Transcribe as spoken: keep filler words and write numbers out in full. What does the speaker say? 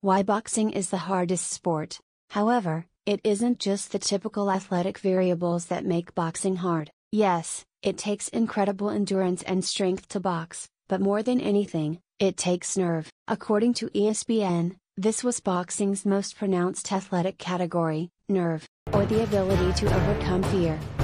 Why boxing is the hardest sport. However, it isn't just the typical athletic variables that make boxing hard. Yes, it takes incredible endurance and strength to box, but more than anything, it takes nerve. According to E S P N, this was boxing's most pronounced athletic category, nerve, or the ability to overcome fear.